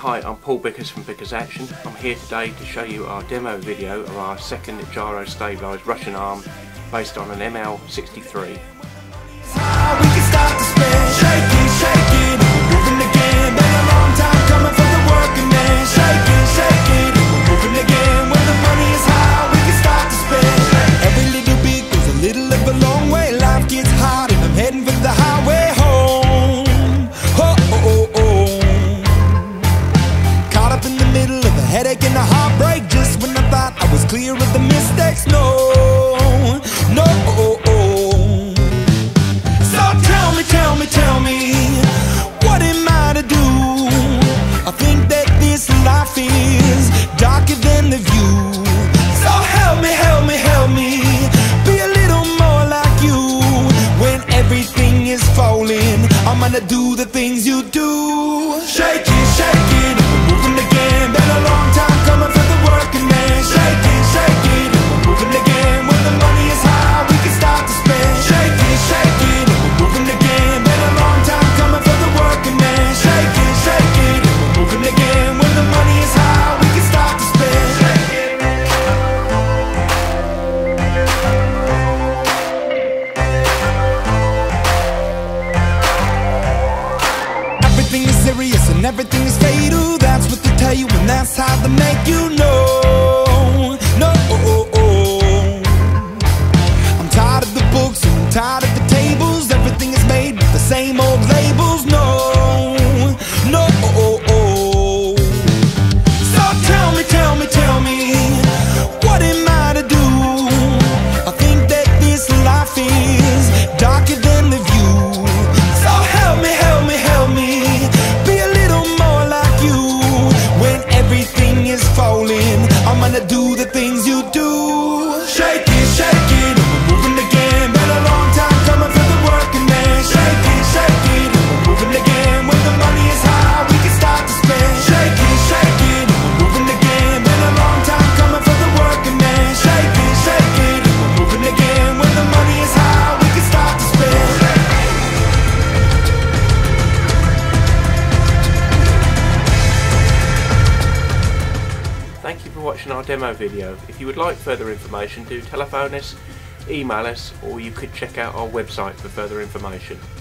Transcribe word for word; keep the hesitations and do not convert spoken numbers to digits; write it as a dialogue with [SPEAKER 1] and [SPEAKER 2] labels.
[SPEAKER 1] Hi, I'm Paul Bickers from Bickers Action. I'm here today to show you our demo video of our second gyro stabilised Russian arm based on an M L sixty-three.
[SPEAKER 2] Headache and a heartbreak just when I thought I was clear of the mistakes. No, no. So tell me, tell me, tell me, what am I to do? I think that this life is darker than the view. So help me, help me, help me, be a little more like you. When everything is falling, I'm gonna do the things you do. Shake it, shake it, moving again. Been a long time coming for the working man. Shake it, shake it, moving again. When the money is high, we can start to spend. Shake it, shake it, moving again. Been a long time coming for the working man. Shake it, shake it, moving again. When the money is high, we can start to spend. Shake it. Everything is serious and everything is fatal. That's what they tell you, and that's how they make you know. No, I'm tired of the books and I'm tired of the tables. Everything is made with the same old labels. No, no. So tell me, tell me, tell me, what am I to do? I think that this life is darker than the view. So help me, help me, help me, be a little more like you. When everything is falling, I'm gonna do the things you do. Shake it, shake it, moving again. Been a long time coming for the working man. Shake it, shake it, moving again. When the money is high, we can start to spend. Shake it, shake it, moving again. Been a long time coming for the working man. Shake it, shake it, moving again. When the money is high, we can start to spend.
[SPEAKER 1] Thank you for watching our demo video. If you would like further information, do telephone us, email us, or you could check out our website for further information.